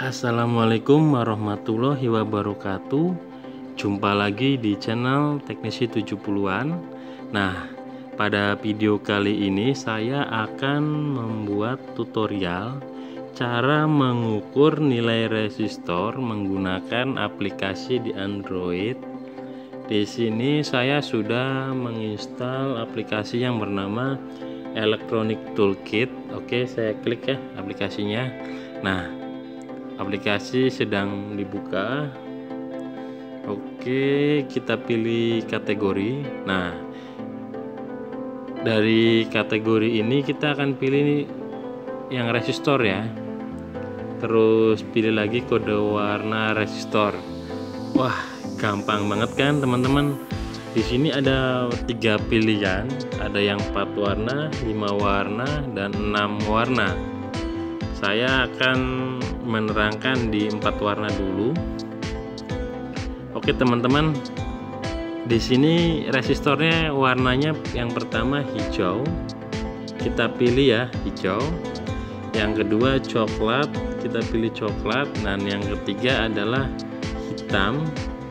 Assalamualaikum warahmatullahi wabarakatuh. Jumpa lagi di channel Teknisi 70-an. Nah, pada video kali ini saya akan membuat tutorial cara mengukur nilai resistor menggunakan aplikasi di Android. Di sini saya sudah menginstal aplikasi yang bernama Electronic Toolkit. Oke, saya klik ya aplikasinya. Nah, aplikasi sedang dibuka. Oke, kita pilih kategori. Nah, dari kategori ini kita akan pilih yang resistor ya. Terus pilih lagi kode warna resistor. Wah, gampang banget kan teman-teman. Di sini ada 3 pilihan, ada yang 4 warna, 5 warna, dan 6 warna. Saya akan menerangkan di 4 warna dulu. Oke teman-teman, di sini resistornya warnanya yang pertama hijau. Kita pilih ya hijau. Yang kedua coklat, kita pilih coklat. Dan yang ketiga adalah hitam.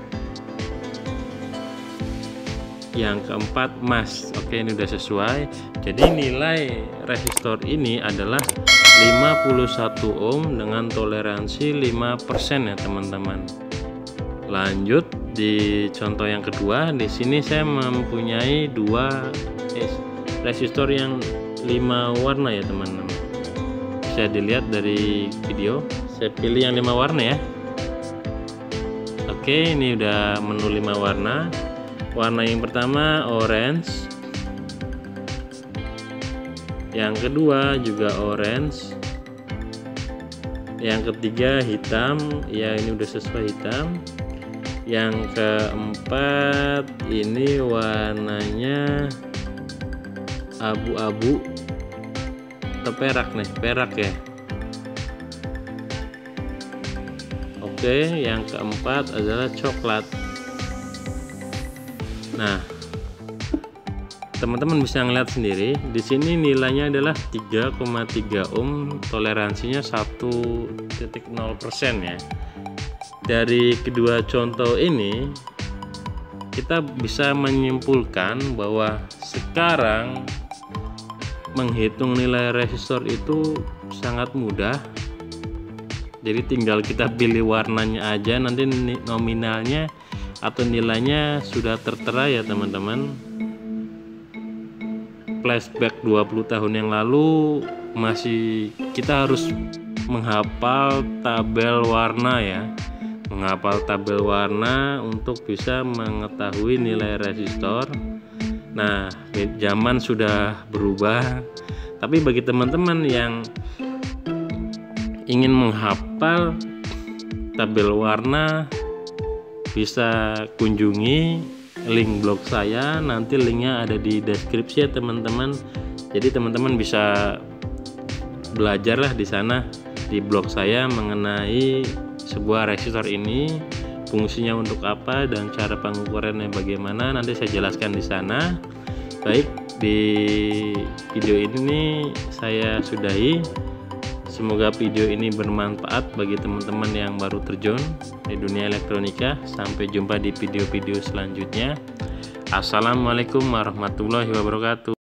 Yang keempat emas. Oke, ini udah sesuai. Jadi nilai resistor ini adalah 51 ohm dengan toleransi 5% ya teman-teman. Lanjut di contoh yang kedua. Di sini saya mempunyai dua resistor yang 5 warna ya teman-teman. Bisa dilihat dari video. Saya pilih yang 5 warna ya. Oke, ini udah menu 5 warna. Warna yang pertama orange, yang kedua juga orange, yang ketiga hitam, ya ini udah sesuai hitam. Yang keempat ini warnanya abu-abu atau perak nih, perak ya. Oke, yang keempat adalah coklat. Nah, teman-teman bisa ngeliat sendiri. Di sini nilainya adalah 3,3 ohm, toleransinya 1,0% ya. Dari kedua contoh ini kita bisa menyimpulkan bahwa sekarang menghitung nilai resistor itu sangat mudah. Jadi tinggal kita pilih warnanya aja, nanti nominalnya atau nilainya sudah tertera ya teman-teman. Flashback 20 tahun yang lalu masih kita harus menghafal tabel warna ya, menghafal tabel warna untuk bisa mengetahui nilai resistor. Nah, zaman sudah berubah, tapi bagi teman-teman yang ingin menghafal tabel warna bisa kunjungi link blog saya, nanti linknya ada di deskripsi ya teman-teman. Jadi teman-teman bisa belajarlah di sana di blog saya mengenai sebuah resistor ini, fungsinya untuk apa dan cara pengukurannya bagaimana, nanti saya jelaskan di sana. Baik, di video ini saya sudahi. Semoga video ini bermanfaat bagi teman-teman yang baru terjun di dunia elektronika. Sampai jumpa di video-video selanjutnya. Assalamualaikum warahmatullahi wabarakatuh.